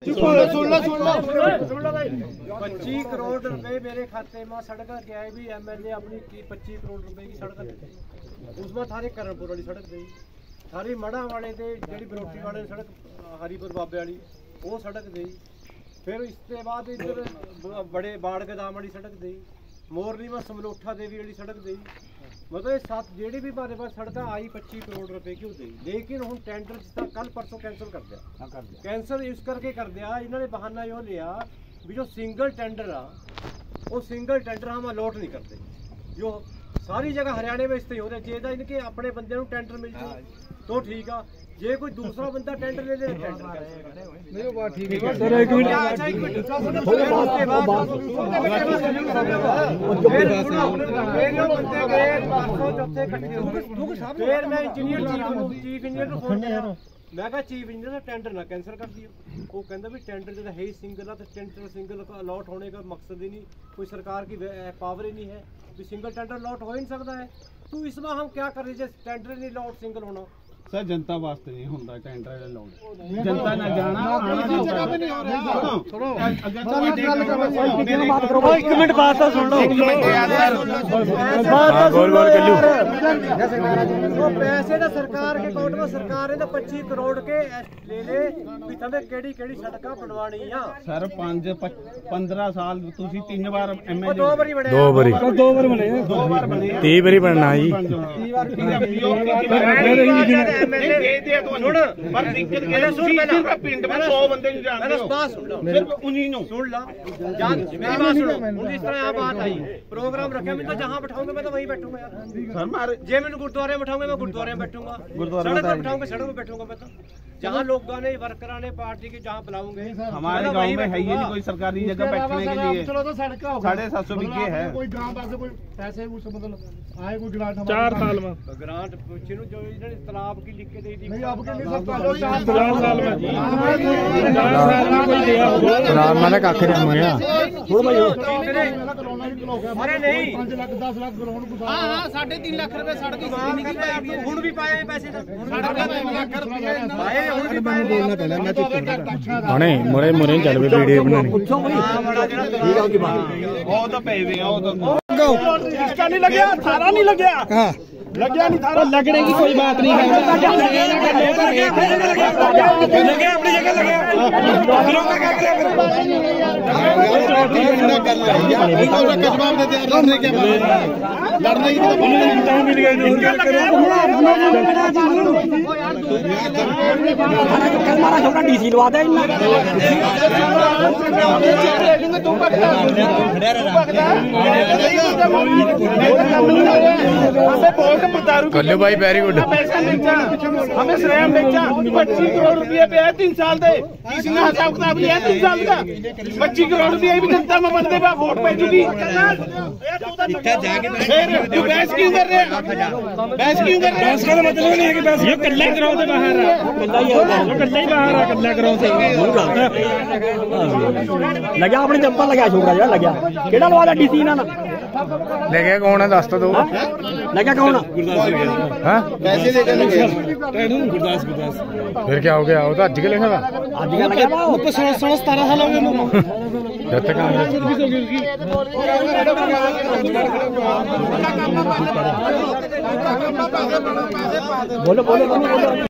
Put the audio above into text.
25 करोड़ रुपए मेरे खाते में सड़क गया है भी एमएलए अपनी 25 करोड़ रुपए की सड़क उसमें थारी करणपुर वाली सड़क दी थारी मड़ा वाले थे जी बरोटी वाले सड़क हरीपुर बाबे वाली वो सड़क दी फिर इसके बाद इधर बड़े बाड़ गदाम वाली सड़क दी मोरनी में समलोठा देवी वाली सड़क दी मतलब सात जेडी भी हमारे पास सड़क आई 25 करोड़ रुपए की दी लेकिन हम टेंडर जिसका कल परसों कैंसिल कर दिया कैंसिल इस करके कर दिया इन्होंने बहाना यो लिया भी जो सिंगल टेंडर आ वो सिंगल टेंडर हम अलॉट नहीं करते जो सारी जगह हरियाणा में इससे हो रहा चाहिए इनके अपने बंदे को टेंडर मिल जाए तो ठीक है जे कोई दूसरा बंदा टेंडर ले ले टेंडर नहीं बात ठीक है सर एक मिनट फिर मैं इंजीनियर चीफ इंजीनियर को फोन किया मैं कहा चीफ इंजीनियर टेंडर ना कैंसिल कर दियो वो कहता भी टेंडर जो है ही सिंगल है तो टेंडर सिंगल का अलॉट होने का मकसद ही नहीं कोई सरकार की पावर ही नहीं है भी सिंगल टेंडर अलॉट हो ही नहीं सकता है तो इसमें हम क्या कर रहे हैं टेंडर नहीं अलॉट सिंगल होना सर जनता वास्ते नहीं होता टेंडर अलाउड जनता ना जाना आना जगह पे नहीं हो रहा सुनो एक मिनट बात तो सुन लो बोल कल्लू वो पैसे ना सरकार के अकाउंट में सरकार ने 25 करोड़ के ले ले भी तमें केड़ी सड़क बनवानी आ सर 15 साल तुसी 3 बार एमएलए दो बार बने 30 बार बनना जी पिंड में 100 बंदे बात आई प्रोग्राम रखे मैं तो जहाँ बैठाऊंगा मैं तो वहीं बैठूंगा यार जे मैंने गुरुद्वारे बैठाऊंगा मैं गुरुद्वारे में बैठूंगा सड़क पर बैठाऊंगा सड़क पर बैठूंगा मैं तो जहाँ लोगों ने वर्करा ने पार्टी के जहाँ बुलाऊंगे हमारे गांव में है ही नहीं कोई सरकारी जगह बैठने के लिए 750 बीघे है कोई ग्रांट पैसे मतलब आए कोई ग्रांट 4 साल में ग्रांट पूछे जो इन्होंने तालाब की लिख के दे दी नहीं आपके लिए 4 साल में 4 साल में कोई दिया होगा तालाब मैंने काखे नहीं होया छोड़ भाई अरे नहीं 5 लाख 10 लाख ग्राउंड को हां 3.5 लाख रुपए सड़क की नहीं पाए हुन भी पाए पैसे सड़क का 3 लाख रुपए पाए हुन भी पाए बोलना पहले मैं चुप हाने मोरे मोरे चल पे वीडियो बनानी पूछो ठीक है की बात वो तो पेवे वो तो इसका नहीं लग गया थारा नहीं लग गया हां लग गया नहीं थारा लगने की कोई बात नहीं है लगे अपनी जगह लगे फिर का क्या जवाब देते हैं लड़ने के बाद लड़ने की तो मिल गई कल मारा छोटा डीसी लवा दे कल्लू भाई वेरी गुड हमें श्रेय बेचा 25 करोड़ रुपये पे है 3 साल दे किसी ने हिसाब किताब लिया 3 साल का 25 करोड़ रुपये भी जनता में बंदे पे वोट पे चुकी बहस क्यों कर रहे हैं बहस क्यों कर रहे हैं का मतलब नहीं है कि बस ये कल्ला ग्राउंड से बाहर है कल्ला ही बाहर है कल्ला ग्राउंड से लगा अपनी चंपा लगा छोकरा यार लगा केड़ा लवा ला डीसी ना लगे कौन है दस तो दो लगा कौन हां पैसे देकर लगे गुरदास फिर क्या हो गया वो तो आज के लिखा था आज का लगा ऊपर 16 17 साल हो गए जब तक बोलो